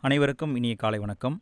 அனைவருக்கும் இனிய காலை வணக்கம்.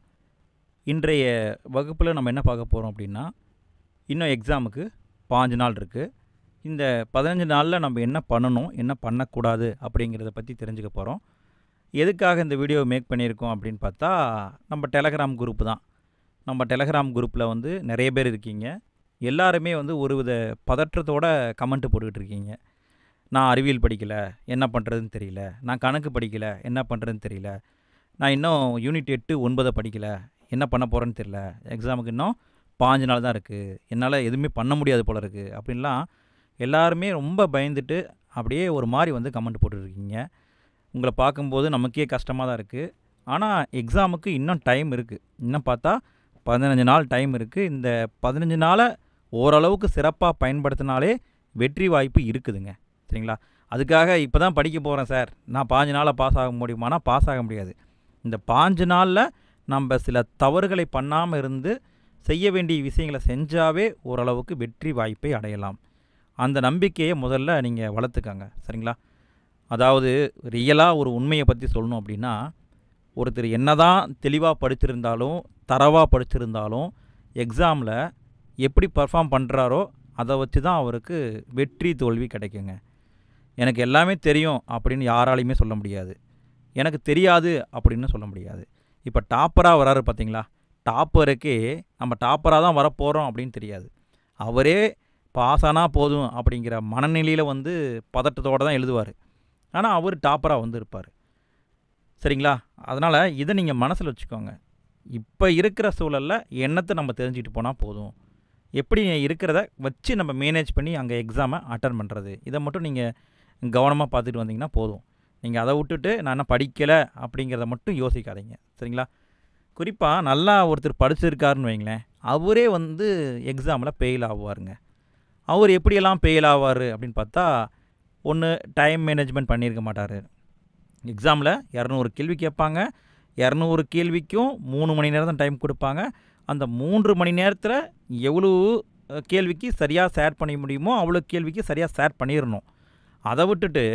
இன்றைய வகுப்பில் நம்ம என்ன பார்க்க போகிறோம் அப்படின்னா, இன்னும் எக்ஸாமுக்கு 15 நாள் இருக்குது. இந்த 15 நாளில் நம்ம என்ன பண்ணணும், என்ன பண்ணக்கூடாது அப்படிங்கிறத பற்றி தெரிஞ்சுக்க போகிறோம். எதுக்காக இந்த வீடியோவை மேக் பண்ணியிருக்கோம் அப்படின்னு பார்த்தா, நம்ம டெலகிராம் குரூப்பு தான். நம்ம டெலகிராம் குரூப்பில் நிறைய பேர் இருக்கீங்க. எல்லாருமே ஒருவித பதற்றத்தோட கமெண்ட் போட்டுக்கிட்டு இருக்கீங்க. நான் அறிவியல் படிக்கலை, என்ன பண்ணுறதுன்னு தெரியல. நான் கணக்கு படிக்கலை, என்ன பண்ணுறதுன்னு தெரியல. நான் இன்னும் யூனிட் 8, 9 படிக்கலை, என்ன பண்ண போகிறேன்னு தெரியல. எக்ஸாமுக்கு இன்னும் 15 நாள் தான் இருக்குது, என்னால் எதுவுமே பண்ண முடியாது போல இருக்குது அப்படின்லாம் எல்லாருமே ரொம்ப பயந்துட்டு அப்படியே ஒரு மாதிரி கமெண்ட் போட்டுருக்கீங்க. உங்களை பார்க்கும்போது நமக்கே கஷ்டமாக தான் இருக்குது. ஆனால் எக்ஸாமுக்கு இன்னும் டைம் இருக்குது. இன்னும் பார்த்தா 15 நாள் டைம் இருக்குது. இந்த 15 நாளை ஓரளவுக்கு சிறப்பாக பயன்படுத்தினாலே வெற்றி வாய்ப்பு இருக்குதுங்க. சரிங்களா? அதுக்காக இப்போ தான் படிக்க போகிறேன் சார், நான் 15 நாளில் பாஸ் ஆக முடியுமானா பாஸ் ஆக முடியாது. இந்த 15 நாளில் நம்ம சில தவறுகளை பண்ணாமல் இருந்து செய்ய வேண்டிய விஷயங்களை செஞ்சாவே ஓரளவுக்கு வெற்றி வாய்ப்பை அடையலாம். அந்த நம்பிக்கையை முதல்ல நீங்கள் வளர்த்துக்கங்க. சரிங்களா? அதாவது ரியலாக ஒரு உண்மையை பற்றி சொல்லணும் அப்படின்னா, ஒருத்தர் என்ன தான் தெளிவாக படிச்சிருந்தாலும் தரவாக படிச்சிருந்தாலும் எக்ஸாமில் எப்படி பர்ஃபார்ம் பண்ணுறாரோ அதை வச்சு தான் அவருக்கு வெற்றி தோல்வி கிடைக்குங்க. எனக்கு எல்லாமே தெரியும் அப்படின்னு யாராலையுமே சொல்ல முடியாது. எனக்கு தெரியாது அப்படின்னு சொல்ல முடியாது. இப்போ டாப்பராக வராரு பார்த்தீங்களா, டாப்பருக்கே நம்ம டாப்பராக தான் வரப்போகிறோம் அப்படின்னு தெரியாது. அவரே பாஸ் ஆனால் போதும் அப்படிங்கிற மனநிலையில் பதட்டத்தோடு தான் எழுதுவார். ஆனால் அவர் டாப்பராக இருப்பார். சரிங்களா? அதனால் இதை நீங்கள் மனசில் வச்சுக்கோங்க. இப்போ இருக்கிற சூழலில் என்னத்தை நம்ம தெரிஞ்சுக்கிட்டு போனால் போதும், எப்படி இருக்கிறத வச்சு நம்ம மேனேஜ் பண்ணி அங்கே எக்ஸாமை அட்டன் பண்ணுறது, இதை மட்டும் நீங்கள் கவனமாக பார்த்துட்டு வந்தீங்கன்னா போதும். நீங்கள் அதை விட்டுட்டு நான் என்ன படிக்கலை அப்படிங்கிறத மட்டும் யோசிக்காதீங்க. சரிங்களா? குறிப்பாக நல்லா ஒருத்தர் படிச்சிருக்காருன்னு வைங்களேன், அவரே எக்ஸாமில் ஃபெயில் ஆகுவாருங்க. அவர் எப்படியெல்லாம் ஃபெயில் ஆவார் அப்படின்னு பார்த்தா, ஒன்று டைம் மேனேஜ்மெண்ட் பண்ணியிருக்க மாட்டார். எக்ஸாமில் 200 கேள்வி கேட்பாங்க. 200 கேள்விக்கும் 3 மணி நேரம் தான் டைம் கொடுப்பாங்க. அந்த 3 மணி நேரத்தில் எவ்வளோ கேள்விக்கு சரியாக ஷேர் பண்ண முடியுமோ அவ்வளோ கேள்விக்கு சரியாக ஷேர் பண்ணிடணும். அதை விட்டுட்டு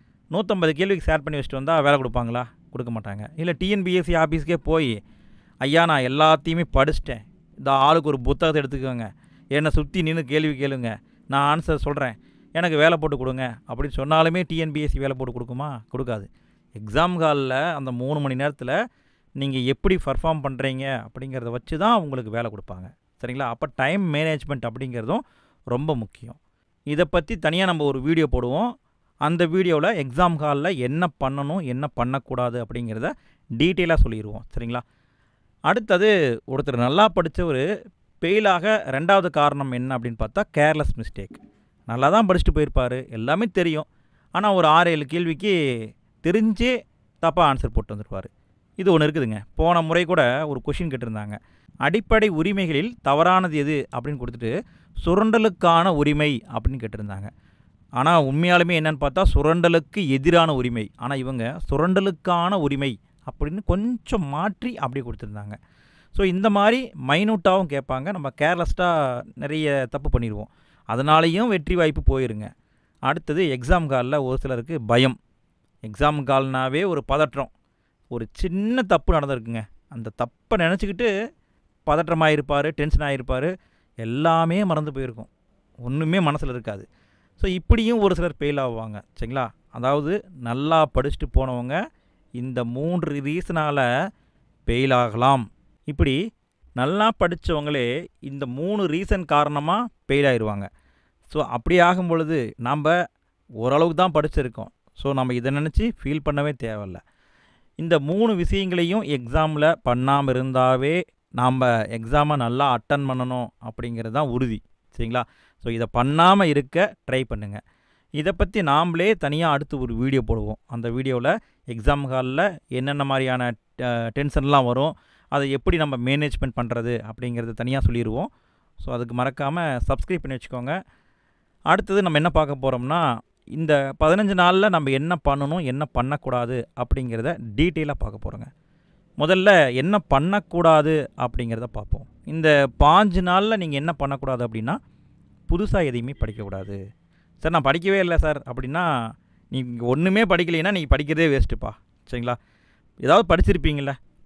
150 கேள்விக்கு ஷேர் பண்ணி வச்சுட்டு வந்தால் வேலை கொடுப்பாங்களா? கொடுக்க மாட்டாங்க. இல்லை டிஎன்பிஎஸ்சி ஆஃபீஸ்க்கே போய், ஐயா நான் எல்லாத்தையுமே படிச்சிட்டேன், இந்த ஆளுக்கு ஒரு புத்தகத்தை எடுத்துக்கோங்க, என்னை சுற்றி நின்று கேள்வி கேளுங்க, நான் ஆன்சர் சொல்கிறேன், எனக்கு வேலை போட்டு கொடுங்க அப்படின்னு சொன்னாலுமே டிஎன்பிஎஸ்சி வேலை போட்டு கொடுக்குமா? கொடுக்காது. எக்ஸாம் ஹாலில் அந்த 3 மணி நேரத்தில் நீங்கள் எப்படி பர்ஃபார்ம் பண்ணுறீங்க அப்படிங்கிறத வச்சு தான் உங்களுக்கு வேலை கொடுப்பாங்க. சரிங்களா? அப்போ டைம் மேனேஜ்மெண்ட் அப்படிங்கிறதும் ரொம்ப முக்கியம். இதை பற்றி தனியாக நம்ம ஒரு வீடியோ போடுவோம். அந்த வீடியோவில் எக்ஸாம் ஹாலில் என்ன பண்ணணும், என்ன பண்ணக்கூடாது அப்படிங்கிறத டீட்டெயிலாக சொல்லிடுவோம். சரிங்களா? அடுத்தது, ஒருத்தர் நல்லா படித்தவர் ஃபெயிலாக 2வது காரணம் என்ன அப்படின்னு பார்த்தா, கேர்லெஸ் மிஸ்டேக். நல்லா தான் படிச்சுட்டு போயிருப்பார், எல்லாமே தெரியும், ஆனால் ஒரு 6-7 கேள்விக்கு தெரிஞ்சே தப்பாக ஆன்சர் போட்டு வந்துருப்பார். இது ஒன்று இருக்குதுங்க. போன முறை கூட ஒரு கொஷின் கேட்டிருந்தாங்க, அடிப்படை உரிமைகளில் தவறானது எது அப்படின்னு கொடுத்துட்டு சுரண்டலுக்கான உரிமை அப்படின்னு கேட்டிருந்தாங்க. ஆனால் உண்மையாலுமே என்னென்னு பார்த்தா சுரண்டலுக்கு எதிரான உரிமை. ஆனால் இவங்க சுரண்டலுக்கான உரிமை அப்படின்னு கொஞ்சம் மாற்றி அப்படியே கொடுத்துருந்தாங்க. ஸோ இந்த மாதிரி மைனூட்டாகவும் கேட்பாங்க. நம்ம கேர்லெஸ்ட்டாக நிறைய தப்பு பண்ணிடுவோம், அதனாலேயும் வெற்றி வாய்ப்பு போயிருங்க. அடுத்தது, எக்ஸாம் காலில் ஒரு சிலருக்கு பயம். எக்ஸாம் கால்னாவே ஒரு பதற்றம். ஒரு சின்ன தப்பு நடந்திருக்குங்க, அந்த தப்பை நினச்சிக்கிட்டு பதற்றமாக இருப்பார், டென்ஷன் ஆகிருப்பார், எல்லாமே மறந்து போயிருக்கும், ஒன்றுமே மனசில் இருக்காது. ஸோ இப்படியும் ஒரு சிலர் ஃபெயில் ஆகுவாங்க. சரிங்களா? அதாவது நல்லா படிச்சுட்டு போனவங்க இந்த 3 ரீசனால் ஃபெயில் ஆகலாம். இப்படி நல்லா படித்தவங்களே இந்த 3 ரீசன் காரணமாக ஃபெயில் ஆகிடுவாங்க. ஸோ அப்படி ஆகும் பொழுது நாம் ஓரளவுக்கு தான் படிச்சிருக்கோம். ஸோ நம்ம இதை நினச்சி ஃபீல் பண்ணவே தேவையில்லை. இந்த 3 விஷயங்களையும் எக்ஸாமில் பண்ணாமல் இருந்தாவே நாம் எக்ஸாமை நல்லா அட்டன் பண்ணணும் அப்படிங்கிறது தான் உறுதி. சரிங்களா? ஸோ இதை பண்ணாமல் இருக்க ட்ரை பண்ணுங்கள். இதை பற்றி நாம்ளே தனியாக அடுத்து ஒரு வீடியோ போடுவோம். அந்த வீடியோவில் எக்ஸாம் ஹாலில் என்னென்ன மாதிரியான டென்ஷன்லாம் வரும், அதை எப்படி நம்ம மேனேஜ்மெண்ட் பண்ணுறது அப்படிங்கிறத தனியாக சொல்லிடுவோம். ஸோ அதுக்கு மறக்காமல் சப்ஸ்கிரைப் பண்ணி வச்சுக்கோங்க. அடுத்தது நம்ம என்ன பார்க்க போகிறோம்னா, இந்த 15 நாளில் நம்ம என்ன பண்ணணும், என்ன பண்ணக்கூடாது அப்படிங்கிறத டீட்டெயிலாக பார்க்க போகிறோங்க. முதல்ல என்ன பண்ணக்கூடாது அப்படிங்கிறத பார்ப்போம். இந்த 15 நாளில் நீங்கள் என்ன பண்ணக்கூடாது அப்படின்னா, புதுசாக எதையுமே படிக்கக்கூடாது. சார் நான் படிக்கவே இல்லை சார் அப்படின்னா, நீங்கள் ஒன்றுமே படிக்கலைன்னா நீங்கள் படிக்கிறதே வேஸ்ட்டுப்பா. சரிங்களா? ஏதாவது படிச்சிருப்பீங்கள,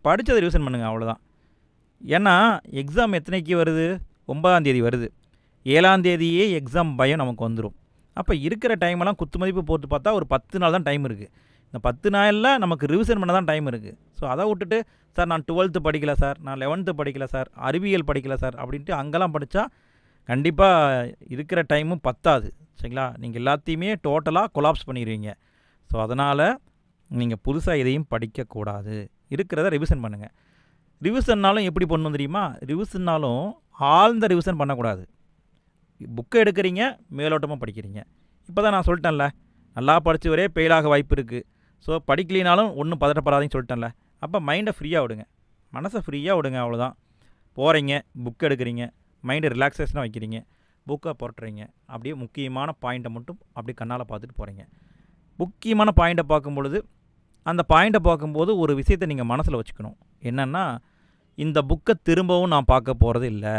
படித்ததை ரிவிஷன் பண்ணுங்கள், அவ்வளோதான். ஏன்னா எக்ஸாம் எத்தனைக்கு வருது? 9ஆம் தேதி வருது. 7ஆம் தேதியே எக்ஸாம் பயம் நமக்கு வந்துடும். அப்போ இருக்கிற டைமெல்லாம் குத்து மதிப்பு போட்டு பார்த்தா ஒரு 10 நாள் தான் டைம் இருக்குது. இந்த 10 நாளில் நமக்கு ரிவிஷன் பண்ண தான் டைம் இருக்குது. ஸோ அதை விட்டுட்டு, சார் நான் 12th படிக்கல சார், நான் 11th படிக்கல சார், அறிவியல் படிக்கல சார் அப்படின்ட்டு அங்கெல்லாம் படித்தா கண்டிப்பாக இருக்கிற டைமும் பத்தாது. சரிங்களா? நீங்கள் எல்லாத்தையுமே டோட்டலாக கொலாப்ஸ் பண்ணிடுவீங்க. ஸோ அதனால் நீங்கள் புதுசாக எதையும் படிக்கக்கூடாது. இருக்கிறத ரிவிஷன் பண்ணுங்கள். ரிவிஷன்னாலும் எப்படி பண்ணணும் தெரியுமா? ரிவிஷன்னாலும் ஆழ்ந்த ரிவிஷன் பண்ணக்கூடாது. புக்கை எடுக்கிறீங்க, மேலோட்டமாக படிக்கிறீங்க. இப்போ தான் நான் சொல்லிட்டேன்ல, நல்லா படித்து வரே ஃபெயிலாக வாய்ப்பு இருக்குது. ஸோ படிக்கலினாலும் ஒன்றும் பதட்டப்படாதீங்கன்னு சொல்லிட்டேன்ல. அப்போ மைண்டை ஃப்ரீயாக விடுங்க, மனசை ஃப்ரீயாக விடுங்க, அவ்வளோதான். போகிறீங்க, புக் எடுக்கிறீங்க, மைண்டை ரிலாக்ஸேஷனாக வைக்கிறீங்க, புக்கை புரட்டுறீங்க. அப்படியே முக்கியமான பாயிண்ட்டை மட்டும் அப்படியே கண்ணால் பார்த்துட்டு போகிறீங்க. முக்கியமான பாயிண்ட்டை பார்க்கும்பொழுது, அந்த பாயிண்ட்டை பார்க்கும்போது ஒரு விஷயத்தை நீங்கள் மனசில் வச்சுக்கணும். என்னென்னா, இந்த புக்கை திரும்பவும் நான் பார்க்க போகிறது இல்லை,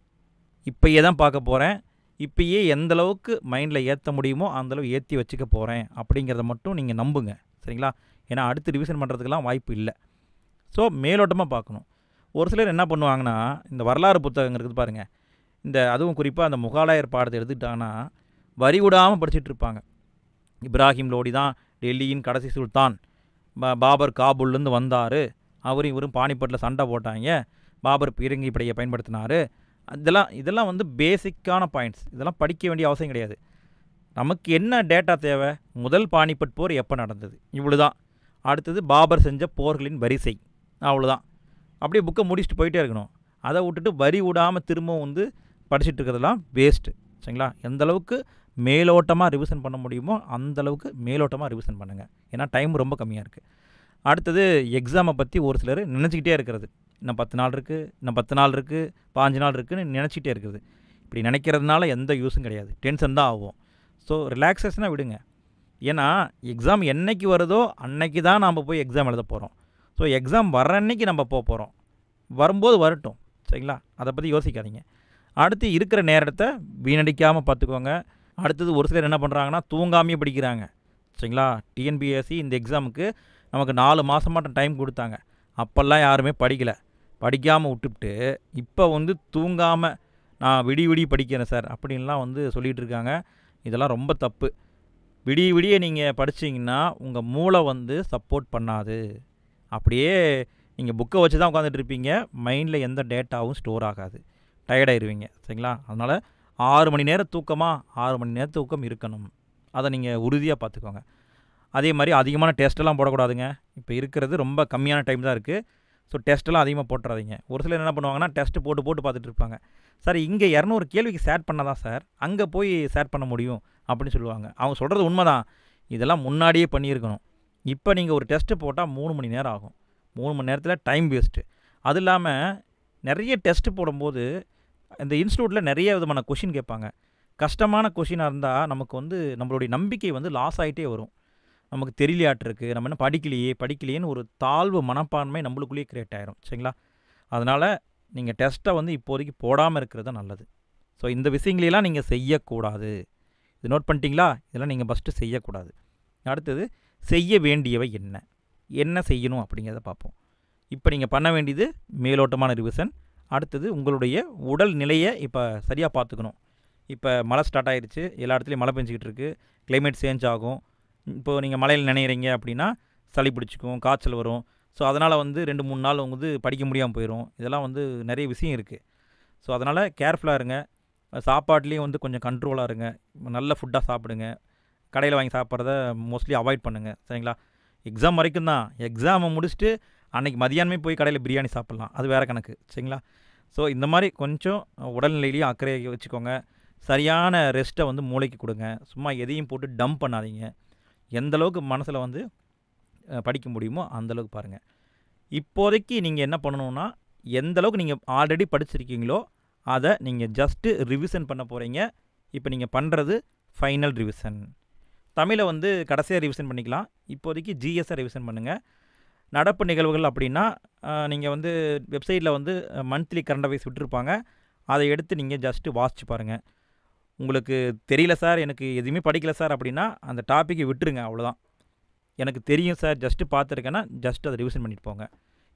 இப்போயே தான் பார்க்க போகிறேன், இப்போயே எந்தளவுக்கு மைண்டில் ஏற்ற முடியுமோ அந்தளவு ஏற்றி வச்சுக்க போகிறேன் அப்படிங்கிறத மட்டும் நீங்கள் நம்புங்க. சரிங்களா? ஏன்னா அடுத்து ரிவிஷன் பண்ணுறதுக்கெலாம் வாய்ப்பு இல்லை. ஸோ மேலோட்டமாக பார்க்கணும். ஒரு சிலர் என்ன பண்ணுவாங்கன்னா, இந்த வரலாறு புத்தகங்கள் இருக்குது பாருங்கள், இந்த அதுவும் குறிப்பாக அந்த முகலாயர் பாடத்தை எடுத்துக்கிட்டாங்கன்னா வரி விடாமல் படிச்சுட்டு இருப்பாங்க. இப்ராஹிம் லோடி தான் டெல்லியின் கடைசி சுல்தான், பாபர் காபூல்லேருந்து வந்தார், அவரும் இவரும் பானிபட்டில் சண்டை போட்டாங்க, பாபர் பீரங்கி படையை பயன்படுத்தினார். இதெல்லாம் வந்து பேசிக்கான பாயிண்ட்ஸ். இதெல்லாம் படிக்க வேண்டிய அவசியம் கிடையாது. நமக்கு என்ன டேட்டா தேவை? முதல் பானிபட் போர் எப்போ நடந்தது, இவ்வளோதான். அடுத்தது பாபர் செஞ்ச போர்களின் வரிசை, அவ்வளோதான். அப்படியே புக்கை முடிச்சுட்டு போயிட்டே இருக்கணும். அதை விட்டுட்டு வரி விடாமல் திரும்பவும் வந்து படிச்சுட்டு இருக்கிறதெல்லாம் வேஸ்ட்டு. சரிங்களா? எந்தளவுக்கு மேலோட்டமாக ரிவிஷன் பண்ண முடியுமோ அந்தளவுக்கு மேலோட்டமாக ரிவிஷன் பண்ணுங்கள். ஏன்னா டைம் ரொம்ப கம்மியாக இருக்குது. அடுத்தது எக்ஸாமை பற்றி ஒரு சிலர் நினச்சிக்கிட்டே இருக்கிறது. இன்னும் 10 நாள் இருக்குது, இன்னும் 10 நாள் இருக்குது, 5 நாள் இருக்குதுன்னு நினச்சிக்கிட்டே இருக்குது. இப்படி நினைக்கிறதுனால எந்த யூஸும் கிடையாது, டென்ஷன் தான் ஆகும். ஸோ ரிலாக்ஸேஷனாக விடுங்க. ஏன்னா எக்ஸாம் என்றைக்கு வருதோ அன்னைக்கு தான் நாம் போய் எக்ஸாம் எழுத போகிறோம். ஸோ எக்ஸாம் வர்ற அன்னைக்கு நம்ம போகிறோம், வரும்போது வரட்டும். சரிங்களா? அதை பற்றி யோசிக்காதீங்க. அடுத்து இருக்கிற நேரத்தை வீணடிக்காமல் பார்த்துக்கோங்க. அடுத்தது ஒரு சிலர் என்ன பண்ணுறாங்கன்னா, தூங்காமையே படிக்கிறாங்க. சரிங்களா? டிஎன்பிஎஸ்சி இந்த எக்ஸாமுக்கு நமக்கு 4 மாதம் மட்டும் டைம் கொடுத்தாங்க. அப்போல்லாம் யாருமே படிக்கலை. படிக்காமல் விட்டுவிட்டு இப்போ வந்து தூங்காமல் நான் விடிய படிக்கிறேன் சார் அப்படின்லாம் வந்து சொல்லிகிட்டு இருக்காங்க. இதெல்லாம் ரொம்ப தப்பு. விடிய நீங்கள் படிச்சிங்கன்னா உங்கள் மூளை வந்து சப்போர்ட் பண்ணாது. அப்படியே நீங்கள் புக்கை வச்சு தான் உட்காந்துட்டு இருப்பீங்க, மைண்டில் எந்த டேட்டாவும் ஸ்டோர் ஆகாது, டயர்டாயிருவீங்க. சரிங்களா? அதனால் 6 மணி நேரம் தூக்கமாக 6 மணி நேரம் தூக்கம் இருக்கணும். அதை நீங்கள் உறுதியாக பார்த்துக்கோங்க. அதே மாதிரி அதிகமான டெஸ்ட்டெல்லாம் போடக்கூடாதுங்க. இப்போ இருக்கிறது ரொம்ப கம்மியான டைம் தான் இருக்குது. ஸோ டெஸ்ட்டெல்லாம் அதிகமாக போட்டுறாதீங்க. ஒரு சிலர் என்ன பண்ணுவாங்கன்னா, டெஸ்ட்டு போட்டு பார்த்துட்டு இருப்பாங்க. சார் இங்கே 200 கேள்விக்கு ஷேர் பண்ணால் தான் சார் அங்கே போய் ஷேர் பண்ண முடியும் அப்படின்னு சொல்லுவாங்க. அவங்க சொல்கிறது உண்மை தான். இதெல்லாம் முன்னாடியே பண்ணியிருக்கணும். இப்போ நீங்கள் ஒரு டெஸ்ட்டு போட்டால் 3 மணி நேரம் ஆகும். 3 மணி நேரத்தில் டைம் வேஸ்ட்டு. அது இல்லாமல் நிறைய டெஸ்ட்டு போடும்போது இந்த இன்ஸ்டியூட்டில் நிறைய விதமான கொஷின் கேட்பாங்க. கஷ்டமான கொஷினாக இருந்தால் நமக்கு வந்து நம்மளுடைய நம்பிக்கை வந்து லாஸ் ஆகிட்டே வரும். நமக்கு தெரியலையாட்டிருக்கு, நம்ம என்ன படிக்கலையேன்னு ஒரு தாழ்வு மனப்பான்மை நம்மளுக்குள்ளேயே க்ரியேட் ஆகிரும். சரிங்களா? அதனால் நீங்கள் டெஸ்ட்டை வந்து இப்போதைக்கு போடாமல் இருக்கிறது தான் நல்லது. ஸோ இந்த விஷயங்களெல்லாம் நீங்கள் செய்யக்கூடாது. இது நோட் பண்ணிட்டீங்களா? இதெல்லாம் நீங்கள் ஃபஸ்ட்டு செய்யக்கூடாது. அடுத்தது செய்ய வேண்டியவை என்ன செய்யணும் அப்படிங்கிறத பார்ப்போம். இப்போ நீங்கள் பண்ண வேண்டியது மேலோட்டமான ரிவிஷன். அடுத்தது உங்களுடைய உடல் நிலையை இப்போ சரியாக பார்த்துக்கணும். இப்போ மழை ஸ்டார்ட் ஆகிடுச்சு, எல்லா இடத்துலையும் மழை பெஞ்சிக்கிட்டு இருக்குது, கிளைமேட் சேஞ்ச் ஆகும். இப்போது நீங்கள் மழையில் நினைக்கிறீங்க அப்படின்னா சளி பிடிச்சிக்கும், காய்ச்சல் வரும். ஸோ அதனால் வந்து 2-3 நாள் வந்து படிக்க முடியாமல் போயிடும். இதெல்லாம் வந்து நிறைய விஷயம் இருக்குது. ஸோ அதனால் கேர்ஃபுல்லாக இருங்க. சாப்பாட்லேயும் வந்து கொஞ்சம் கண்ட்ரோலாக இருங்க. நல்ல ஃபுட்டாக சாப்பிடுங்க. கடையில் வாங்கி சாப்பிட்றத மோஸ்ட்லி அவாய்ட் பண்ணுங்கள். சரிங்களா? எக்ஸாம் வரைக்கும் தான். எக்ஸாமை முடிச்சுட்டு அன்றைக்கி மதியானமே போய் கடையில் பிரியாணி சாப்பிட்லாம், அது வேறு கணக்கு. சரிங்களா? ஸோ இந்த மாதிரி கொஞ்சம் உடல்நிலையிலையும் அக்கறை வச்சுக்கோங்க. சரியான ரெஸ்ட்டை வந்து மூளைக்கு கொடுங்க. சும்மா எதையும் போட்டு டம்ப் பண்ணாதீங்க. எந்தளவுக்கு மனசில் வந்து படிக்க முடியுமோ அந்தளவுக்கு பாருங்கள். இப்போதைக்கு நீங்கள் என்ன பண்ணணுன்னா, எந்தளவுக்கு நீங்கள் ஆல்ரெடி படிச்சிருக்கீங்களோ அதை நீங்கள் ஜஸ்ட்டு ரிவிஷன் பண்ண போகிறீங்க. இப்போ நீங்கள் பண்ணுறது ஃபைனல் ரிவிஷன். தமிழை வந்து கடைசியாக ரிவிஷன் பண்ணிக்கலாம். இப்போதைக்கு ஜிஎஸ்ஸை ரிவிஷன் பண்ணுங்கள். நடப்பு நிகழ்வுகள் அப்படின்னா நீங்கள் வந்து வெப்சைட்டில் வந்து மந்த்லி கரண்ட் அஃபேர்ஸ் விட்டுருப்பாங்க. அதை எடுத்து நீங்கள் ஜஸ்ட்டு வாசிச்சு பாருங்கள். உங்களுக்கு தெரியல சார், எனக்கு எதுவுமே படிக்கல சார் அப்படின்னா அந்த டாப்பிக்கை விட்டுருங்க, அவ்வளோதான். எனக்கு தெரியும் சார், ஜஸ்ட்டு பார்த்துருக்கேன்னா ஜஸ்ட் அதை ரிவிஷன் பண்ணிட்டு போங்க.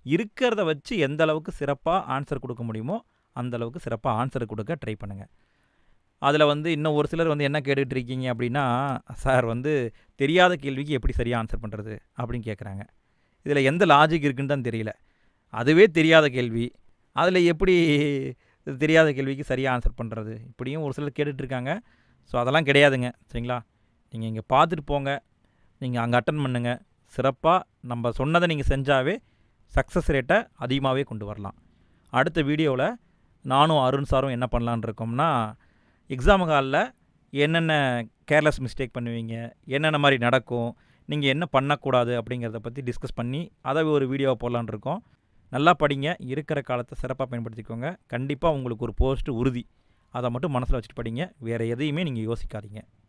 இருக்கிறத வச்சு எந்த அளவுக்கு சிறப்பாக ஆன்சர் கொடுக்க முடியுமோ அந்த அளவுக்கு சிறப்பாக ஆன்சர் கொடுக்க ட்ரை பண்ணுங்கள். அதில் வந்து இன்னும் ஒரு சிலர் வந்து என்ன கேட்டுட்டு இருக்கீங்க அப்படின்னா, சார் வந்து தெரியாத கேள்விக்கு எப்படி சரியாக ஆன்சர் பண்ணுறது அப்படின்னு கேட்குறாங்க. இதில் எந்த லாஜிக் இருக்குன்னு தான் தெரியல. அதுவே தெரியாத கேள்வி, அதில் எப்படி தெரியாத கேள்விக்கு சரியாக ஆன்சர் பண்ணுறது, இப்படியும் ஒரு சிலர் கேட்டுட்ருக்காங்க. ஸோ அதெல்லாம் கிடையாதுங்க, சரிங்களா? நீங்கள் இங்கே பார்த்துட்டு போங்க, நீங்கள் அங்கே அட்டன் பண்ணுங்கள். சிறப்பாக நம்ம சொன்னதை நீங்கள் செஞ்சாவே சக்ஸஸ் ரேட்டை அதிகமாகவே கொண்டு வரலாம். அடுத்த வீடியோவில் நானும் அருண் சாரும் என்ன பண்ணலான்னு இருக்கோம்னா, எக்ஸாம் ஹாலில் என்னென்ன கேர்லெஸ் மிஸ்டேக் பண்ணுவீங்க, என்னென்ன மாதிரி நடக்கும், நீங்கள் என்ன பண்ணக்கூடாது அப்படிங்கிறத பற்றி டிஸ்கஸ் பண்ணி அதை ஒரு வீடியோவை போடலான்னு இருக்கோம். நல்லா படிங்க, இருக்கிற காலத்தை சிறப்பாக பயன்படுத்திக்கோங்க. கண்டிப்பாக உங்களுக்கு ஒரு போஸ்ட்டு உறுதி. அதை மட்டும் மனசில் வச்சுட்டு படிங்க. வேறு எதையுமே நீங்கள் யோசிக்காதீங்க.